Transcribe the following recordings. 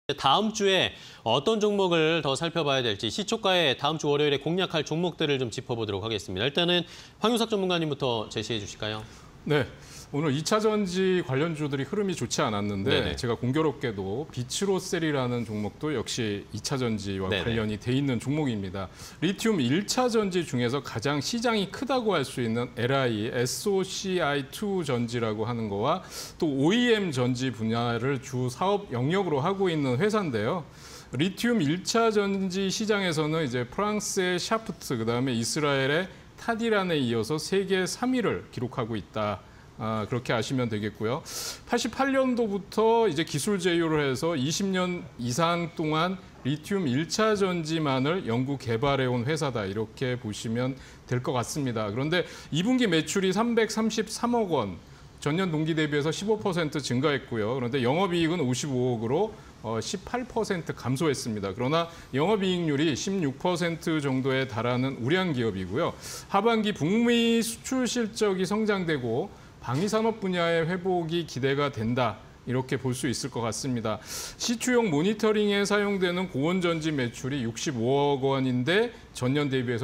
다음 주에 어떤 종목을 더 살펴봐야 될지 시초가에 다음 주 월요일에 공략할 종목들을 좀 짚어보도록 하겠습니다. 일단은 황윤석 전문가님부터 제시해 주실까요? 네, 오늘 2차 전지 관련주들이 흐름이 좋지 않았는데 네네. 제가 공교롭게도 비츠로셀이라는 종목도 역시 2차 전지와 네네. 관련이 돼 있는 종목입니다. 리튬 1차 전지 중에서 가장 시장이 크다고 할 수 있는 LI, SOCI2 전지라고 하는 거와 또 OEM 전지 분야를 주 사업 영역으로 하고 있는 회사인데요. 리튬 1차 전지 시장에서는 이제 프랑스의 샤프트, 그다음에 이스라엘의 타디란에 이어서 세계 3위를 기록하고 있다. 그렇게 아시면 되겠고요. 88년도부터 이제 기술 제휴를 해서 20년 이상 동안 리튬 1차 전지만을 연구 개발해 온 회사다. 이렇게 보시면 될 것 같습니다. 그런데 2분기 매출이 333억 원, 전년 동기 대비해서 15% 증가했고요. 그런데 영업이익은 55억으로 18% 감소했습니다. 그러나 영업이익률이 16% 정도에 달하는 우량 기업이고요. 하반기 북미 수출 실적이 성장되고 방위산업 분야의 회복이 기대가 된다. 이렇게 볼 수 있을 것 같습니다. 시추용 모니터링에 사용되는 고온전지 매출이 65억 원인데 전년 대비해서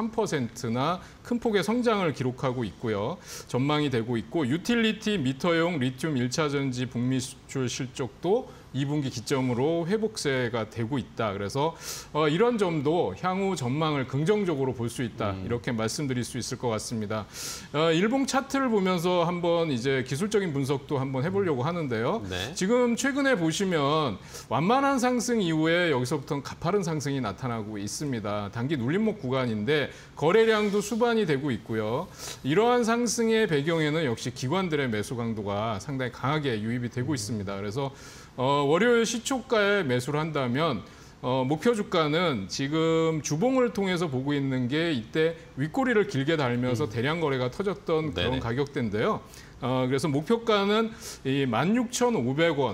63%나 큰 폭의 성장을 기록하고 있고요. 전망이 되고 있고 유틸리티 미터용 리튬 1차 전지 북미 수출 실적도 2분기 기점으로 회복세가 되고 있다. 그래서 이런 점도 향후 전망을 긍정적으로 볼 수 있다. 이렇게 말씀드릴 수 있을 것 같습니다. 일봉 차트를 보면서 한번 이제 기술적인 분석도 한번 해보려고 하는데요. 네. 지금 최근에 보시면 완만한 상승 이후에 여기서부터는 가파른 상승이 나타나고 있습니다. 단기 눌림목 구간인데 거래량도 수반이 되고 있고요. 이러한 상승의 배경에는 역시 기관들의 매수 강도가 상당히 강하게 유입이 되고 있습니다. 그래서 월요일 시초가에 매수를 한다면 목표 주가는 지금 주봉을 통해서 보고 있는 게 이때 윗꼬리를 길게 달면서 대량 거래가 터졌던 그런 네네. 가격대인데요. 그래서 목표가는 이 16,500원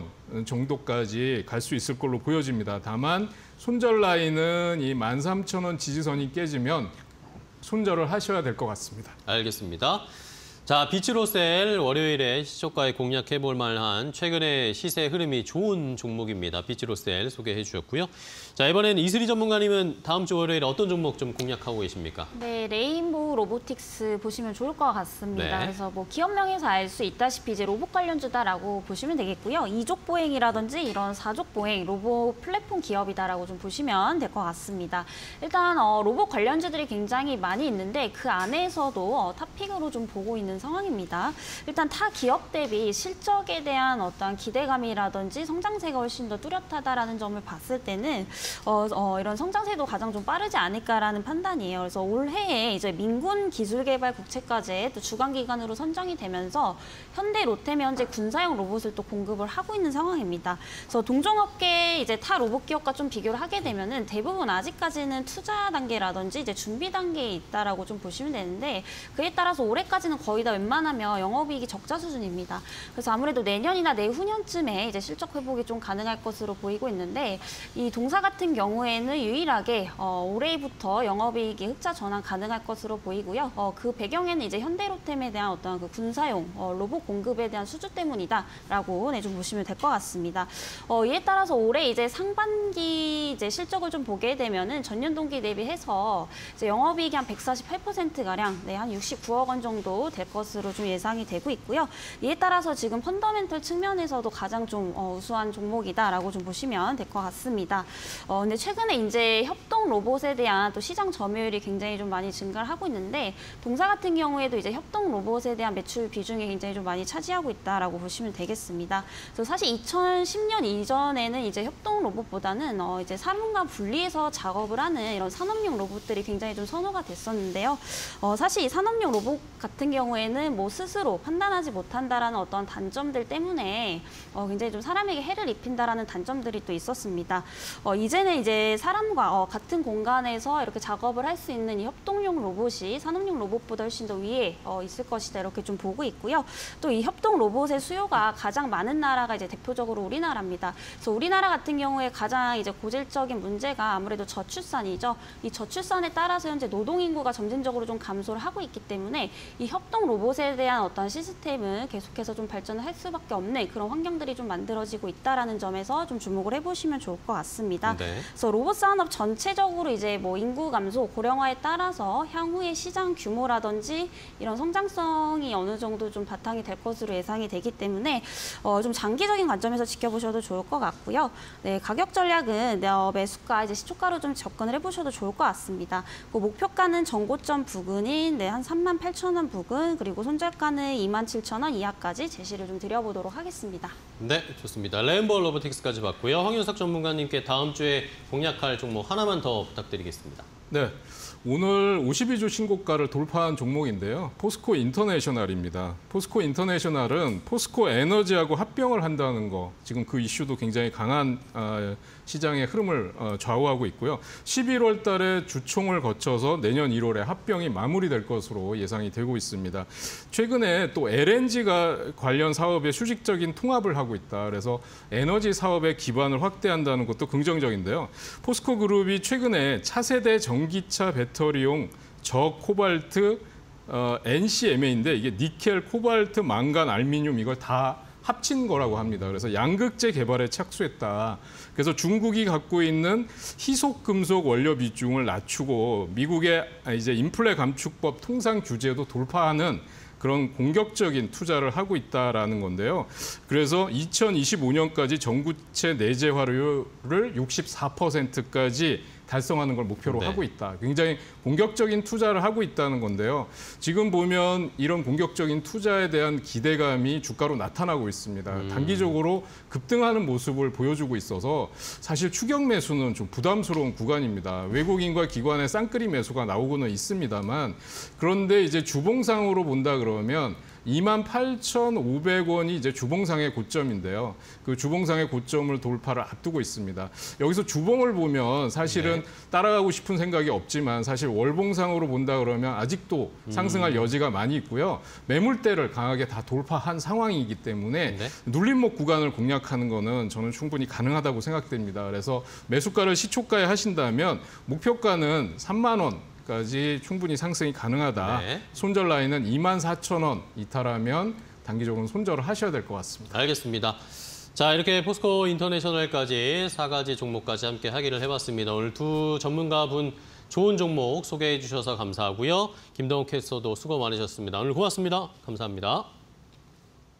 정도까지 갈 수 있을 걸로 보여집니다. 다만 손절 라인은 이 13,000원 지지선이 깨지면 손절을 하셔야 될 것 같습니다. 알겠습니다. 자, 비츠로셀 월요일에 시초가에 공략해 볼 만한 최근의 시세 흐름이 좋은 종목입니다. 비츠로셀 소개해 주셨고요. 자, 이번에는 이슬이 전문가님은 다음 주 월요일에 어떤 종목 좀 공략하고 계십니까? 네, 레인보우 로보틱스 보시면 좋을 것 같습니다. 네. 그래서 뭐 기업명에서 알 수 있다시피 이제 로봇 관련주다라고 보시면 되겠고요. 이족 보행이라든지 이런 사족 보행 로봇 플랫폼 기업이다라고 좀 보시면 될 것 같습니다. 일단 로봇 관련주들이 굉장히 많이 있는데 그 안에서도 탑픽으로 좀 보고 있는 상황입니다. 일단 타 기업 대비 실적에 대한 어떠한 기대감이라든지 성장세가 훨씬 더 뚜렷하다라는 점을 봤을 때는 이런 성장세도 가장 좀 빠르지 않을까라는 판단이에요. 그래서 올해에 이제 민군 기술개발 국책과제 또 주간 기관으로 선정이 되면서 현대, 롯데면 현재 군사용 로봇을 또 공급을 하고 있는 상황입니다. 그래서 동종업계 이제 타 로봇 기업과 좀 비교를 하게 되면은 대부분 아직까지는 투자 단계라든지 이제 준비 단계에 있다라고 좀 보시면 되는데 그에 따라서 올해까지는 거의 다 웬만하면 영업이익이 적자 수준입니다. 그래서 아무래도 내년이나 내후년쯤에 이제 실적 회복이 좀 가능할 것으로 보이고 있는데 이 동사 같은 경우에는 유일하게 올해부터 영업이익이 흑자 전환 가능할 것으로 보이고요. 그 배경에는 이제 현대로템에 대한 어떤 그 군사용 로봇 공급에 대한 수주 때문이다라고 좀 보시면 될 것 같습니다. 이에 따라서 올해 이제 상반기 이제 실적을 좀 보게 되면은 전년 동기 대비해서 이제 영업이익이 한 148% 가량, 한 69억 원 정도 될 것으로 좀 예상이 되고 있고요. 이에 따라서 지금 펀더멘털 측면에서도 가장 좀 우수한 종목이다라고 좀 보시면 될 것 같습니다. 근데 최근에 이제 협동 로봇에 대한 또 시장 점유율이 굉장히 좀 많이 증가를 하고 있는데 동사 같은 경우에도 이제 협동 로봇에 대한 매출 비중이 굉장히 좀 많이 차지하고 있다라고 보시면 되겠습니다. 그래서 사실 2010년 이전에는 이제 협동 로봇보다는 이제 사람과 분리해서 작업을 하는 이런 산업용 로봇들이 굉장히 좀 선호가 됐었는데요. 사실 이 산업용 로봇 같은 경우에는 뭐 스스로 판단하지 못한다라는 어떤 단점들 때문에 굉장히 좀 사람에게 해를 입힌다라는 단점들이 또 있었습니다. 이제는 이제 사람과 같은 공간에서 이렇게 작업을 할 수 있는 이 협동용 로봇이 산업용 로봇보다 훨씬 더 위에 있을 것이다 이렇게 좀 보고 있고요. 또 이 협동 로봇의 수요가 가장 많은 나라가 이제 대표적으로 우리나라입니다. 그래서 우리나라 같은 경우에 가장 이제 고질적인 문제가 아무래도 저출산이죠. 이 저출산에 따라서 현재 노동 인구가 점진적으로 좀 감소를 하고 있기 때문에 이 협동 대형 로봇에 대한 어떤 시스템은 계속해서 좀 발전을 할 수밖에 없는 그런 환경들이 좀 만들어지고 있다라는 점에서 좀 주목을 해보시면 좋을 것 같습니다. 네. 그래서 로봇 산업 전체적으로 이제 뭐 인구 감소, 고령화에 따라서 향후의 시장 규모라든지 이런 성장성이 어느 정도 좀 바탕이 될 것으로 예상이 되기 때문에 좀 장기적인 관점에서 지켜보셔도 좋을 것 같고요. 네, 가격 전략은 매수가, 이제 시초가로 좀 접근을 해보셔도 좋을 것 같습니다. 그 목표가는 전고점 부근인 한 38,000원 부근, 그리고 손절가는 27,000원 이하까지 제시를 좀 드려보도록 하겠습니다. 네, 좋습니다. 레인보우 로보틱스까지 봤고요. 황윤석 전문가님께 다음 주에 공략할 종목 하나만 더 부탁드리겠습니다. 네, 오늘 52주 신고가를 돌파한 종목인데요. 포스코 인터내셔널입니다. 포스코 인터내셔널은 포스코 에너지하고 합병을 한다는 거, 지금 그 이슈도 굉장히 강한 시장의 흐름을 좌우하고 있고요. 11월 달에 주총을 거쳐서 내년 1월에 합병이 마무리될 것으로 예상이 되고 있습니다. 최근에 또 LNG가 관련 사업에 수직적인 통합을 하고 있다. 그래서 에너지 사업의 기반을 확대한다는 것도 긍정적인데요. 포스코 그룹이 최근에 차세대 전기차 배터리용 저코발트 NCMA인데 이게 니켈, 코발트, 망간, 알루미늄 이걸 다 합친 거라고 합니다. 그래서 양극재 개발에 착수했다. 그래서 중국이 갖고 있는 희속 금속 원료 비중을 낮추고 미국의 이제 인플레 감축법 통상 규제도 돌파하는 그런 공격적인 투자를 하고 있다라는 건데요. 그래서 2025년까지 전구체 내재화율을 64%까지 달성하는 걸 목표로 네. 하고 있다. 굉장히 공격적인 투자를 하고 있다는 건데요. 지금 보면 이런 공격적인 투자에 대한 기대감이 주가로 나타나고 있습니다. 단기적으로 급등하는 모습을 보여주고 있어서 사실 추격 매수는 좀 부담스러운 구간입니다. 외국인과 기관의 쌍끌이 매수가 나오고는 있습니다만, 그런데 이제 주봉상으로 본다 그러면 28,500원이 이제 주봉상의 고점인데요. 그 주봉상의 고점을 돌파를 앞두고 있습니다. 여기서 주봉을 보면 사실은 따라가고 싶은 생각이 없지만 사실 월봉상으로 본다 그러면 아직도 상승할 여지가 많이 있고요. 매물대를 강하게 다 돌파한 상황이기 때문에 네. 눌림목 구간을 공략하는 거는 저는 충분히 가능하다고 생각됩니다. 그래서 매수가를 시초가에 하신다면 목표가는 3만 원. 까지 충분히 상승이 가능하다. 네. 손절 라인은 24,000원 이탈하면 단기적으로 손절을 하셔야 될 것 같습니다. 알겠습니다. 자, 이렇게 포스코 인터내셔널까지 4가지 종목까지 함께 하기를 해봤습니다. 오늘 두 전문가분 좋은 종목 소개해 주셔서 감사하고요. 김동욱 캐스터도 수고 많으셨습니다. 오늘 고맙습니다. 감사합니다.